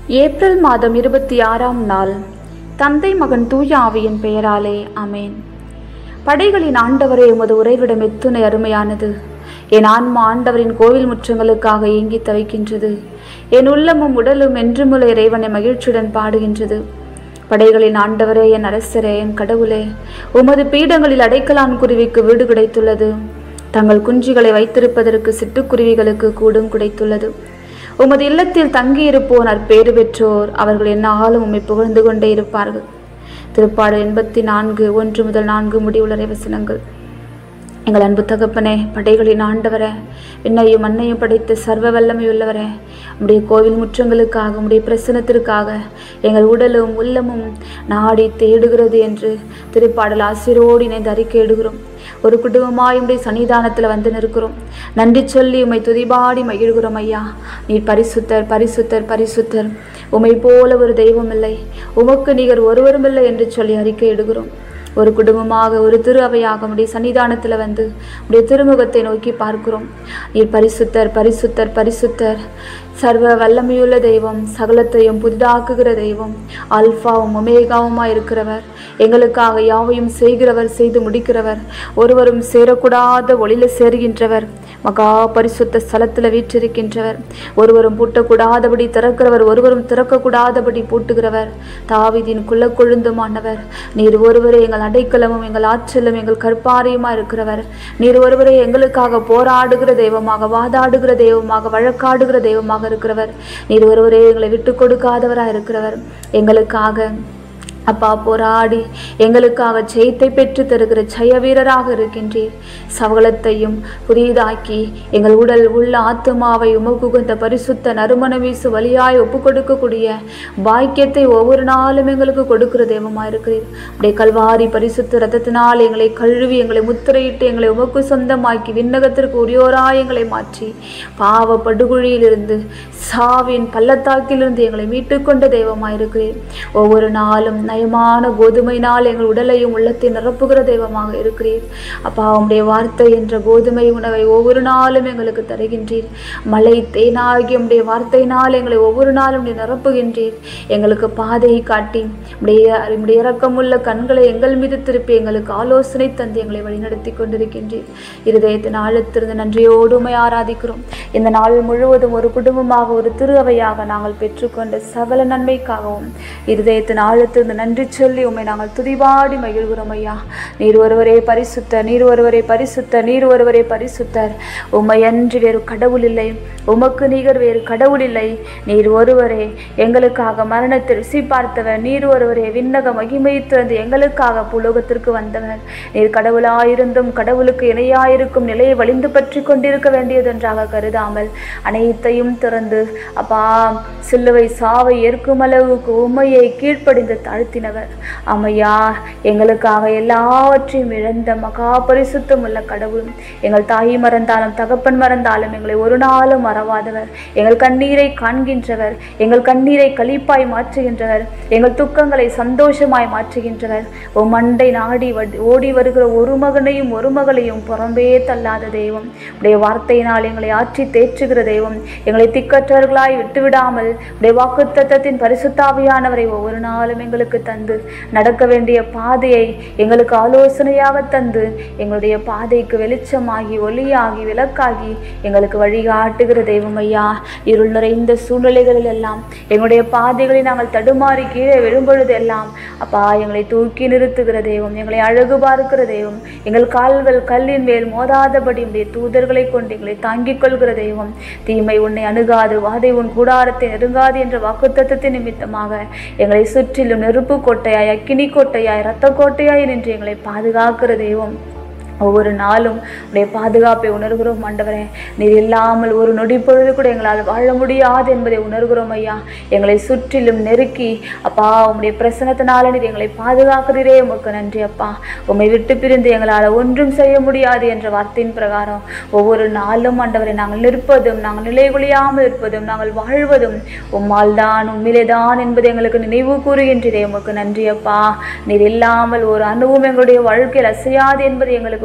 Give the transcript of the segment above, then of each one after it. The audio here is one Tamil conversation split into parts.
ஏப்ரல் மாதம் 26ஆம் நாள். தந்தை மகன் தூய ஆவியின் பெயராலே ஆமேன். படைகளின் ஆண்டவரே, உமது உறைவிடம் எத்துணை அருமையானது. என் ஆன்மா ஆண்டவரின் கோவில் முற்றங்களுக்காக ஏங்கி தவிக்கின்றது. என் உள்ளமும் உடலும் என்றுமுள்ள இறைவனை மகிழ்ச்சியுடன் பாடுகின்றது. படைகளின் ஆண்டவரே, என் அரசரே, என் கடவுளே, உமது பீடங்களில் அடைக்கலான் குருவிக்கு வீடு கிடைத்துள்ளது. தங்கள் குஞ்சுகளை வைத்திருப்பதற்கு சிட்டுக்குருவிகளுக்கு கூடும் கிடைத்துள்ளது. உமது இல்லத்தில் தங்கியிருப்போர் நற்பேறு பெற்றோர், அவர்கள் எந்நாளும் உம்மை புகழ்ந்து கொண்டே இருப்பார்கள். திருப்பாடு 84 1 முதல் 4 முடிவுள்ள வசனங்கள். எங்கள் அன்பு தகப்பனே, படைகளின் ஆண்டவரே, விண்ணையும் மண்ணையும் படைத்த சர்வ வல்லமையுள்ளவரே, உம்முடைய கோவில் முற்றங்களுக்காக, உம்முடைய பிரசனத்திற்காக எங்கள் உடலும் உள்ளமும் நாடி தேடுகிறது என்று திருப்பாடல் ஆசிரோடு இணைந்து அறிக்கையிடுகிறோம். ஒரு குடும்பமாய் உம்முடைய சன்னிதானத்தில் வந்து நிற்கிறோம். நன்றி சொல்லி உம்மை துதிபாடி மகிழ்கிறோம். ஐயா, நீர் பரிசுத்தர், பரிசுத்தர், பரிசுத்தர். உம்மை போல ஒரு தெய்வம் இல்லை, உமக்கு நிகர் ஒருவரும் இல்லை என்று சொல்லி அறிக்கையிடுகிறோம். ஒரு குடும்பமாக, ஒரு திரு அவையாக உடைய சன்னிதானத்தில் வந்து உடைய திருமுகத்தை நோக்கி பார்க்கிறோம். நீர் பரிசுத்தர், பரிசுத்தர், பரிசுத்தர். சர்வ வல்லமையுள்ள தெய்வம், சகலத்தையும் புதிதாக்குகிற தெய்வம், அல்பாவும் ஒமேகாவுமாய் இருக்கிறவர், எங்களுக்காக யாவையும் செய்கிறவர், செய்து முடிக்கிறவர், ஒருவரும் சேரக்கூடாத ஒளியில சேருகின்றவர், மகா பரிசுத்த ஸ்தலத்தில் வீற்றிருக்கின்றவர், ஒருவரும் பூட்டக்கூடாதபடி திறக்கிறவர், ஒருவரும் திறக்கக்கூடாதபடி பூட்டுகிறவர், தாவீதின் குல கொழுந்துமானவர். நீர் ஒருவரே எங்கள் அடைக்கலமும் எங்கள் ஆற்றலும் எங்கள் கற்பாரியுமா இருக்கிறவர். நீர் ஒருவரே எங்களுக்காக போராடுகிற தெய்வமாக, வாதாடுகிற தெய்வமாக, வழக்காடுகிற தெய்வமாக இருக்கிறவர். நீர் ஒருவரே எங்களை விட்டு கொடுக்காதவராக இருக்கிறவர். எங்களுக்காக அப்பா போராடி எங்களுக்காக ஜெயத்தை பெற்று தருகிற ஜெய வீரராக இருக்கின்றீர். சகலத்தையும் புதிதாக்கி எங்கள் உடல் உள்ள ஆத்துமாவை உமக்குகந்த பரிசுத்த நறுமண வீசு வழியாய் ஒப்பு கொடுக்கக்கூடிய பாக்கியத்தை ஒவ்வொரு நாளும் எங்களுக்கு கொடுக்கிற தெய்வமாக இருக்கிறீர். அப்படியே கல்வாரி பரிசுத்த ரத்தத்தினால் எங்களை கழுவி எங்களை முத்திரையிட்டு எங்களை உமக்கு சொந்தமாக்கி விண்ணகத்திற்கு உரியோராய் எங்களை மாற்றி பாவ படுகொழியிலிருந்து சாவின் பள்ளத்தாக்கிலிருந்து எங்களை மீட்டுக்கொண்ட தெய்வமாக இருக்கிறீர். ஒவ்வொரு நாளும் நயமான கோதுமையினால் எங்கள் உடலையும் உள்ளத்தை நிரப்புகிற தெய்வமாக இருக்கிறீர். அப்பா, உம்முடைய வார்த்தை என்ற கோதுமை உணவை ஒவ்வொரு நாளும் எங்களுக்கு தருகின்றீர். மலை தேனாகி உம்முடைய வார்த்தையினால் எங்களை ஒவ்வொரு நாளும் நிரப்புகின்றீர். எங்களுக்கு பாதையை காட்டி உம்முடைய இரக்கமுள்ள கண்களை எங்கள் மீது திருப்பி எங்களுக்கு ஆலோசனை தந்து எங்களை வழிநடத்தி கொண்டிருக்கின்றீர். இருதயத்தின் ஆழத்திலிருந்து நன்றியோடு உம்மை ஆராதிக்கிறோம். இந்த நாள் முழுவதும் ஒரு குடும்பமாக, ஒரு திரு அவையாக நாங்கள் பெற்றுக்கொண்ட சகல நன்மைக்காகவும் இருதயத்தின் ஆழத்திலிருந்து நன்றி சொல்லி உம்மை நாங்கள் துதிபாடி மகிழ்கிறோம். ஐயா, நீர் ஒருவரே பரிசுத்தர், நீர் ஒருவரே பரிசுத்தர், நீர் ஒருவரே பரிசுத்தர். உம்மை அன்றி வேறு கடவுள் இல்லை, உமக்கு நிகர் வேறு கடவுள் இல்லை. நீர் ஒருவரே எங்களுக்காக மரணத்தை ருசி பார்த்தவர். நீர் ஒருவரே விண்ணக மகிமை திறந்து எங்களுக்காக புலோகத்திற்கு வந்தவர். நீர் கடவுளாயிருந்தும் கடவுளுக்கு இணையாயிருக்கும் நிலையை வலிந்து பற்றி கொண்டிருக்க வேண்டியதொன்றாக கருதாமல் அனைத்தையும் திறந்து அப்பா சிலுவை சாவை ஏற்கும் அளவுக்கு உம்மையை கீழ்ப்படிந்து தாழ்த்தினவர். அம்மையா, எங்களுக்காக எல்லாவற்றையும் இழந்த மகா பரிசுத்தம் உள்ள கடவுள், எங்கள் தாய் மறந்தாலும் தகப்பன் மறந்தாலும் எங்களை ஒரு நாளும் மறவாதவர், எங்கள் கண்ணீரை காண்கின்றவர், எங்கள் கண்ணீரை களிப்பாய் மாற்றுகின்றவர், எங்கள் துக்கங்களை சந்தோஷமாய் மாற்றுகின்றவர். மண்டை நாடி ஓடி வருகிற ஒரு மகனையும் ஒரு மகளையும் புறம்பே தள்ளாத தெய்வம், உடைய வார்த்தையினால் எங்களை ஆற்றி தேற்றுகிற தெய்வம், எங்களை திக்கற்றவர்களாய் விட்டுவிடாமல் உடைய வாக்குத்தத்தத்தின் பரிசுத்தாவியானவரை ஒவ்வொரு நாளும் எங்களுக்கு தந்து நடக்க வேண்டிய பாதையை எங்களுக்கு ஆலோசனையாக தந்து எங்களுடைய பாதைக்கு வெளிச்சமாகி ஒளியாகி விளக்காகி எங்களுக்கு வழிகாட்டுகிற தெய்வம். ஐயா, இருள் நிறைந்த சூழ்நிலைகளில் எல்லாம் எங்களுடைய பாதைகளை நாங்கள் தடுமாறி கீழே விழும்பொழுது எல்லாம் அப்பா எங்களை தூக்கி நிறுத்துகிற தெய்வம், எங்களை அழகு பார்க்கிற தெய்வம், எங்கள் கால்கள் கல்லின் மேல் மோதாதபடி உடைய தூதர்களை கொண்டு எங்களை தாங்கிக் கொள்கிற தெய்வம். தீமை உன்னை அணுகாது, வாதை உன் கூடாரத்தை நெருங்காது என்ற வாக்குத்தத்தத்தின் நிமித்தமாக எங்களை சுற்றிலும் நெருப்பு கோட்டையாய், அக்கினி கோட்டையாய், இரத்த கோட்டையாய் நின்று எங்களை பாதுகாக்கிற தெய்வம். ஒவ்வொரு நாளும் உடைய பாதுகாப்பை உணர்கிறோம். ஆண்டவரே, நீர் இல்லாமல் ஒரு நொடி பொழுது கூட எங்களால் வாழ முடியாது என்பதை உணர்கிறோம். ஐயா, எங்களை சுற்றிலும் நெருக்கி அப்பா உம்முடைய பிரசனத்தினால நீர் எங்களை பாதுகாக்கிறீரே, உமக்கு நன்றி. அப்பா, உம்மை விட்டு பிரிந்து எங்களால் ஒன்றும் செய்ய முடியாது என்ற வார்த்தையின் பிரகாரம் ஒவ்வொரு நாளும் ஆண்டவரை நாங்கள் நிற்பதும், நாங்கள் நிலைகுலியாமல் இருப்பதும், நாங்கள் வாழ்வதும் உம்மால் தான், உம்மிலே தான் என்பதை எங்களுக்கு நினைவு கூறுகின்றீரே, உமக்கு நன்றி. அப்பா, நீர் இல்லாமல் ஒரு அணுவும் எங்களுடைய வாழ்க்கையில் அசையாது என்பதை எங்களுக்கு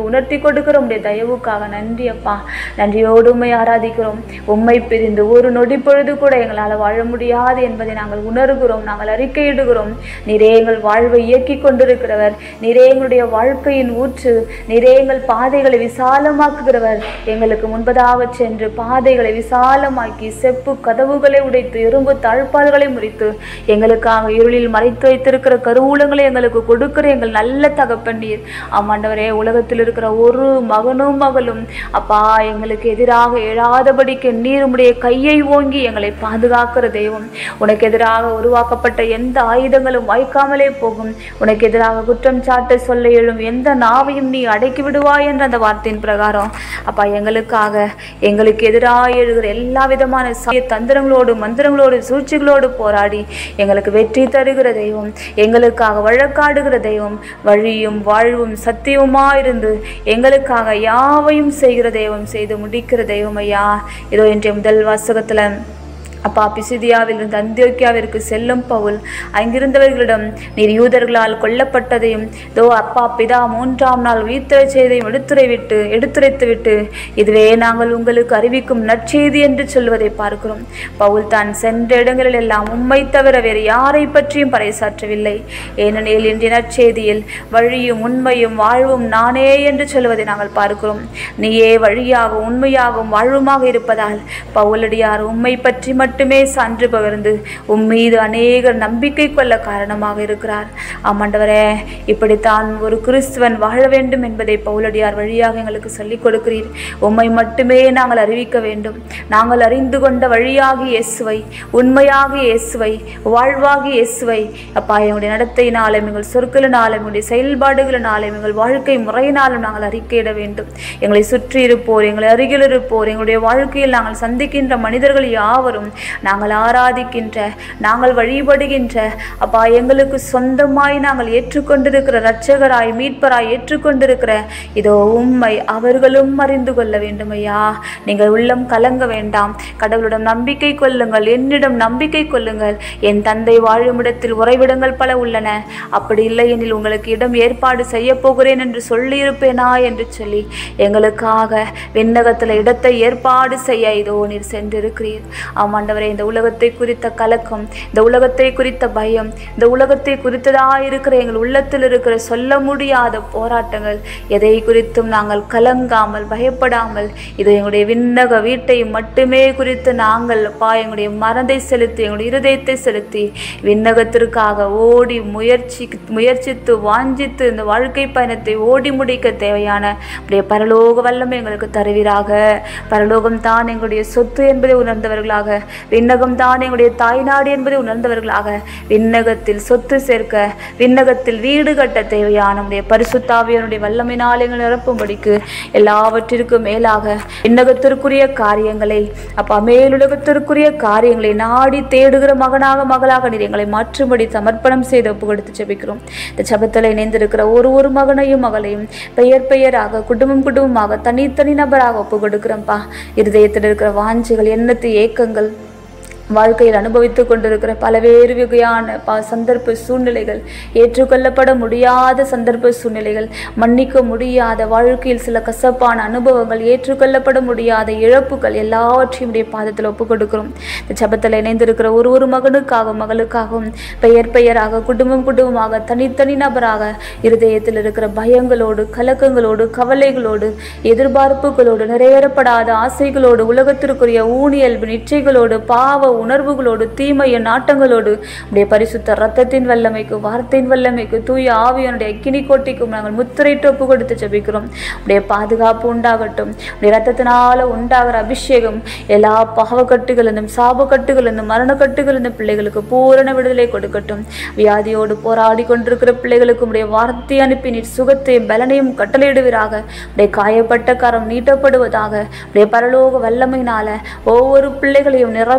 உணர்த்தி கொடுக்கிற உடைய தயவுக்காக நன்றி அப்பா. நன்றியோடு உம்மை ஆராதிக்கிறோம். உம்மை பிரிந்து ஒரு நொடி பொழுது கூட எங்களால் வாழ முடியாது என்பதை நாங்கள் உணர்கிறோம், நாங்கள் அறிக்கையிடுகிறோம். நீரே எங்கள் வாழ்வை இயக்கி கொண்டிருக்கிறவர், நீரே எங்களுடைய வாழ்க்கையின் ஊற்று, நீரே எங்கள் பாதைகளை விசாலமாக்குகிறவர். எங்களுக்கு முன்பதாக சென்று பாதைகளை விசாலமாக்கி செப்பு கதவுகளை உடைத்து இரும்பு தாழ்பால்களை முறித்து எங்களுக்காக இருளில் மறைத்து வைத்திருக்கிற கருவூலங்களை எங்களுக்கு கொடுக்கிற எங்கள் நல்ல தகப்பன் நீர். ஆமாண்டவரே, உலகத்தில் இருக்கிற ஒரு மகனும் மகளும் அப்பா எங்களுக்கு எதிராக எழாதபடிக்கு நீர் உம்முடைய கையை ஓங்கி எங்களை பாதுகாக்கிற தெய்வம். உனக்கு எதிராக உருவாக்கப்பட்ட எந்த ஆயுதங்களும் வாய்க்காமலே போகும். உனக்கு எதிராக குற்றம் சாட்ட சொல்ல எழும் எந்த நாவையும் நீ அடக்கி விடுவாய் என்ற அந்த வார்த்தையின் பிரகாரம் அப்பா எங்களுக்கு எதிராக எழுகிற எல்லா விதமான தந்திரங்களோடு மந்திரங்களோடு சூழ்ச்சிகளோடு போராடி எங்களுக்கு வெற்றி தருகிற தெய்வம், எங்களுக்காக வழக்காடுகிற தெய்வம், வழியும் வாழ்வும் சத்தியமாயிருந்து எங்களுக்காக யாவையும் செய்கிற தெய்வம், செய்து முடிக்கிற தெய்வம் ஐயா. இதோ இன்றைய முதல் வாசகத்துல அப்பா பிசிதியாவிலிருந்து அந்தியோக்கியாவிற்கு செல்லும் பவுல் அங்கிருந்தவர்களிடம் நீர் யூதர்களால் கொல்லப்பட்டதையும் இதோ அப்பா பிதா 3ஆம் நாள் உயிர்த்தெழச் செய்தையும் எடுத்துரைத்துவிட்டு இதுவே நாங்கள் உங்களுக்கு அறிவிக்கும் நற்செய்தி என்று சொல்வதை பார்க்கிறோம். பவுல் தான் சென்ற இடங்களில் எல்லாம் உம்மை தவிர வேறு யாரை பற்றியும் பறைசாற்றவில்லை. ஏனெனில் இன்றைய நற்செய்தியில் வழியும் உண்மையும் வாழ்வும் நானே என்று சொல்வதை நாங்கள் பார்க்கிறோம். நீயே வழியாகவும் உண்மையாகவும் வாழ்வுமாக இருப்பதால் பவுலடியார் உம்மை பற்றி மட்டுமே சான்று பகிர்ந்து மீது அநேகர் நம்பிக்கை கொள்ள காரணமாக இருக்கிறார். ஆமாண்டவரே, இப்படித்தான் ஒரு கிறிஸ்துவன் வாழ வேண்டும் என்பதை பவுலடியார் வழியாக எங்களுக்கு சொல்லிக் கொடுக்கிறீர். உம்மை மட்டுமே நாங்கள் அறிவிக்க வேண்டும். நாங்கள் அறிந்து கொண்ட வழியாகி இயேசுவை, உண்மையாகி இயேசுவை, வாழ்வாகி இயேசுவை அப்பா எங்களுடைய நடத்தையினாலும் எங்கள் சொற்களினாலும் எங்களுடைய செயல்பாடுகளினாலும் எங்கள் வாழ்க்கை முறையினாலும் நாங்கள் அறிக்கையிட வேண்டும். எங்களை சுற்றி இருப்போர், எங்களை அருகில் இருப்போர், எங்களுடைய வாழ்க்கையில் நாங்கள் சந்திக்கின்ற மனிதர்கள் யாவரும் நாங்கள் ஆராதிக்கின்ற, நாங்கள் வழிபடுகின்ற அப்பா எங்களுக்கு சொந்தமாய் நாங்கள் ஏற்றுக்கொண்டிருக்கிற இரட்சகராய் மீட்பராய் ஏற்றுக்கொண்டிருக்கிற இதோ உம்மை அவர்களும் அறிந்து கொள்ள வேண்டும் ஐயா. நீங்கள் உள்ளம் கலங்க வேண்டாம். கடவுளிடம் நம்பிக்கை கொள்ளுங்கள், என்னிடம் நம்பிக்கை கொள்ளுங்கள். என் தந்தை வாழும் இடத்தில் உறைவிடங்கள் பல உள்ளன, அப்படி இல்லை எனில் உங்களுக்கு இடம் ஏற்பாடு செய்ய போகிறேன் என்று சொல்லியிருப்பேனா என்று சொல்லி எங்களுக்காக விண்ணகத்தில் இடத்தை ஏற்பாடு செய்ய இதோ நீர் சென்றிருக்கிறீர். ஆமாண்டவரே, இந்த உலகத்தை குறித்த கலக்கம், இந்த உலகத்தை குறித்த பயம், இந்த உலகத்தை குறித்ததாயிருக்கிற எங்கள் உள்ளத்தில் இருக்கிற சொல்ல முடியாத போராட்டங்கள் எதை குறித்தும் நாங்கள் கலங்காமல் பயப்படாமல் இது எங்களுடைய விண்ணக வீட்டை மட்டுமே குறித்து நாங்கள் அப்பா எங்களுடைய மனதை செலுத்தி எங்களுடைய இருதயத்தை செலுத்தி விண்ணகத்திற்காக ஓடி முயற்சித்து வாஞ்சித்து இந்த வாழ்க்கை பயணத்தை ஓடி முடிக்க தேவையான அப்படியே பரலோக வல்லமை எங்களுக்கு தருவீராக. பரலோகம் தான் எங்களுடைய சொத்து என்பதை உணர்ந்தவர்களாக, விண்ணகம் தான் எங்களுடைய தாய்நாடு என்பதை உணர்ந்தவர்களாக விண்ணகத்தில் சொத்து சேர்க்க, விண்ணகத்தில் வீடு கட்ட தேவையான நம்முடைய பரிசுத்தாவியனுடைய வல்லமையினால் எங்களை நிரப்பும்படிக்கு எல்லாவற்றிற்கும் மேலாக விண்ணகத்திற்குரிய காரியங்களை அப்பா மேலுலகத்திற்குரிய காரியங்களை நாடி தேடுகிற மகளாக நீர் எங்களை மாற்றும்படி சமர்ப்பணம் செய்து ஒப்பு கொடுத்து ஜெபிக்கிறோம். இந்த ஜெபத்தில் இணைந்திருக்கிற ஒரு மகனையும் மகளையும் பெயராக குடும்பமாக தனித்தனி நபராக ஒப்பு கொடுக்கிறோம்ப்பா. இருதயத்தில் இருக்கிற வாஞ்சிகள், எண்ணத்து ஏக்கங்கள், வாழ்க்கையில் அனுபவித்துக் கொண்டிருக்கிற பல்வேறு வகையான சந்தர்ப்ப சூழ்நிலைகள், ஏற்றுக்கொள்ளப்பட முடியாத சந்தர்ப்ப சூழ்நிலைகள், மன்னிக்க முடியாத வாழ்க்கையில் சில கசப்பான அனுபவங்கள், ஏற்றுக்கொள்ளப்பட முடியாத இழப்புகள் எல்லாவற்றையும் உடைய பாதத்தில் ஒப்புக் கொடுக்கிறோம். இந்த ஜெபத்தில் இணைந்திருக்கிற ஒரு மகனுக்காகவும் மகளுக்காகவும் பெயராக குடும்பமாக தனித்தனி நபராக இருதயத்தில் இருக்கிற பயங்களோடு, கலக்கங்களோடு, கவலைகளோடு, எதிர்பார்ப்புகளோடு, நிறைவேறப்படாத ஆசைகளோடு, உலகத்திற்குரிய ஊனியல்பு நிச்சயங்களோடு, பாவ உணர்வுகளோடு, தீமைய நாட்டங்களோடு உடைய பரிசுத்த இரத்தத்தின் வல்லமைக்கு, வார்த்தையின் வல்லமைக்கு, தூய ஆவியனுடைய அக்கினி கோட்டைக்கும் நாங்கள் முத்திரைட்டு ஒப்பு கொடுத்து ஜெபிக்கிறோம். உடைய பாதுகாப்பு உண்டாகட்டும். உடைய இரத்தத்தினால உண்டாகிற அபிஷேகம் எல்லா பாவக்கட்டுகளிலும், சாபக்கட்டுகளிலும், மரணக்கட்டுகளிலும் பிள்ளைகளுக்கு பூரண விடுதலை கொடுக்கட்டும். வியாதியோடு போராடி கொண்டிருக்கிற பிள்ளைகளுக்கு உடைய வார்த்தை அனுப்பி நீர் சுகத்தையும் பலனையும் கட்டளையிடுவீராக. உடைய காயப்பட்ட கரம் நீட்டப்படுவதாக. உடைய பரலோக வல்லமையினால ஒவ்வொரு பிள்ளைகளையும் நிரப்பி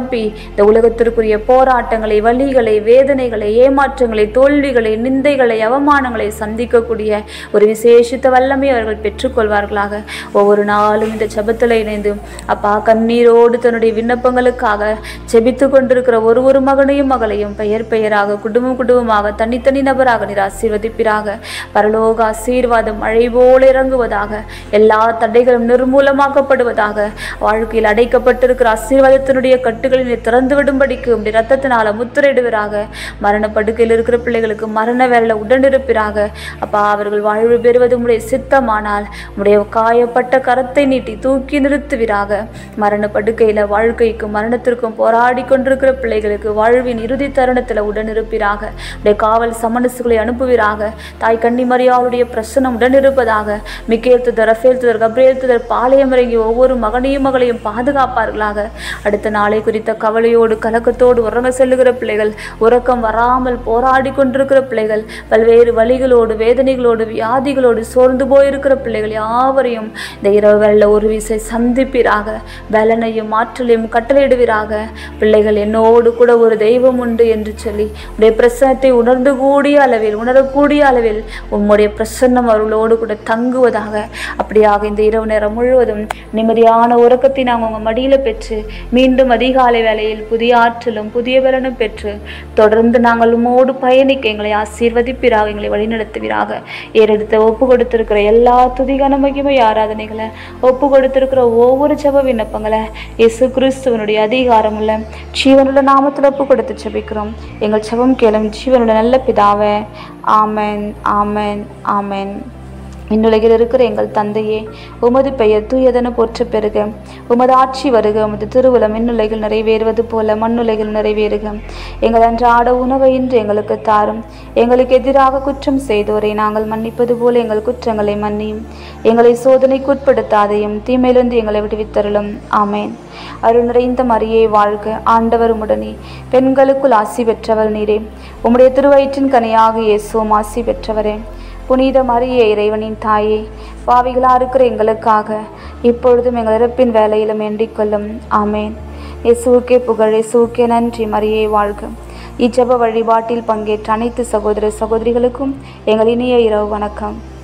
இந்த உலகத்திற்குரிய போராட்டங்களை, வலிகளை, வேதனைகளை, ஏமாற்றங்களை, தோல்விகளை, நிந்தைகளை, அவமானங்களை சந்திக்கக்கூடிய ஒரு விசேஷித்த வல்லமை அவர்கள் பெற்றுக்கொள்வார்களாக. ஒவ்வொரு நாளும் இந்த ஜெபத்தில் இணைந்து அப்பா கண்ணீரோடு தன்னுடைய விண்ணப்பங்களுக்காக ஜெபித்து கொண்டிருக்கிற ஒரு மகனையும் மகளையும் பெயர் பெயராக, குடும்பமாக, தனித்தனி நபராக நீர் ஆசீர்வதிப்பீராக. பரலோக ஆசீர்வாதம் மழை போல இறங்குவதாக. எல்லா தடைகளும் நிர்மூலமாக்கப்படுவதாக. வாழ்க்கையில் அடைக்கப்பட்டிருக்கிற ஆசீர்வாதத்தினுடைய கட்டுகளில் திறந்து விடும்படிக்கு உடைய ரத்தத்தினால முத்திரையிடுவராக. மரணப்படுக்கையில் இருக்கிற பிள்ளைகளுக்கு மரண வேலை உடனிருப்பிறாக. அப்பா அவர்கள் வாழ்வு பெறுவது உடைய சித்தமானால் உடைய காயப்பட்ட கரத்தை நீட்டி தூக்கி நிறுத்துவீராக. மரணப்படுக்கையில் வாழ்க்கைக்கும் மரணத்திற்கும் போராடி கொண்டிருக்கிற பிள்ளைகளுக்கு வாழ்வின் இறுதி தருணத்தில் உடனிருப்பிறாக. உடைய காவல் சமனசுகளை அனுப்புவீராக. தாய் கன்னிமரியாளுடைய பிரசன்னம் உடனிருப்பதாக. மிக்கேல் தூதர், ரஃபேல் தூதர், கப்ரியேல் தூதர் பாளையம் இறங்கி ஒவ்வொரு மகனையும் மகளையும் பாதுகாப்பார்களாக. அடுத்த நாளை குறித்த கவலையோடு கலக்கத்தோடு உறங்க செல்லுகிற பிள்ளைகள், உறக்கம் வராமல் போராடி கொண்டிருக்கிற பிள்ளைகள், பல்வேறு வலிகளோடு, வேதனைகளோடு, வியாதிகளோடு சோர்ந்து போயிருக்கிற பிள்ளைகள் யாவரையும் இந்த இரவு வேளையில் ஒரு விசை சந்திப்பீராக. பலனையும் ஆற்றலையும் கட்டளையிடுவீராக. பிள்ளைகள் என்னோடு கூட ஒரு தெய்வம் உண்டு என்று சொல்லி உடைய பிரசன்னத்தை உணரக்கூடிய அளவில் உம்முடைய பிரசன்னம் அவர்களோடு கூட தங்குவதாக. அப்படியாக இந்த இரவு நேரம் முழுவதும் நிம்மதியான உறக்கத்தை நாங்கள் உங்கள் மடியில் பெற்று மீண்டும் அதிகாலை வேளையில் புதிய ஆற்றலும் புதிய பலனும் பெற்று தொடர்ந்து நாங்கள் உம்மோடு பயணிக்க எங்களை ஆசீர்வதிப்பீராக, எங்களை வழிநடத்துவீராக. ஏறெடுத்த ஒப்பு கொடுத்திருக்கிற எல்லா துதிகன மகிமை ஆராதனைகளை, ஒப்பு கொடுத்திருக்கிற ஒவ்வொரு ஜெப விண்ணப்பங்களை இயேசு கிறிஸ்துவனுடைய அதிகாரமுள்ள ஜீவனுள்ள நாமத்தில் ஒப்பு கொடுத்து ஜெபிக்கிறோம். எங்கள் ஜெபம் கேளும் ஜீவனுள்ள நல்ல பிதாவே. ஆமென், ஆமென், ஆமென். விண்ணுலகில் இருக்கிற எங்கள் தந்தையே, உமது பெயர் தூயதென போற்ற பெறுக. உமது ஆட்சி வருக. உமது திருவுளம் விண்ணுலகில் நிறைவேறுவது போல மண்ணுலகில் நிறைவேறுக. எங்கள் அன்றாட உணவை இன்று எங்களுக்கு தாரும். எங்களுக்கு எதிராக குற்றம் செய்தோரை நாங்கள் மன்னிப்பது போல எங்கள் குற்றங்களை மன்னியும். எங்களை சோதனைக்கு உட்படுத்தாதையும் தீமையிலிருந்து எங்களை விடுவித்தருளும். ஆமேன். அருள் நிறைந்த மரியே வாழ்க, ஆண்டவர் உம்முடனே. பெண்களுக்குள் ஆசி பெற்றவர் நீரே. உம்முடைய திருவயிற்றின் கனியாக இயேசுவும் ஆசி பெற்றவரே. புனித மரியே, இறைவனின் தாயே, பாவிகளா இருக்கிற எங்களுக்காக இப்பொழுதும் எங்கள் இறப்பின் வேலையிலும் வேண்டிக் கொள்ளும். ஆமேன். இயேசுவுக்கே புகழ், இயேசுவுக்கே நன்றி. மரியே வாழ்க. இச்செப வழிபாட்டில் பங்கேற்ற அனைத்து சகோதர சகோதரிகளுக்கும் எங்கள் இனிய இரவு வணக்கம்.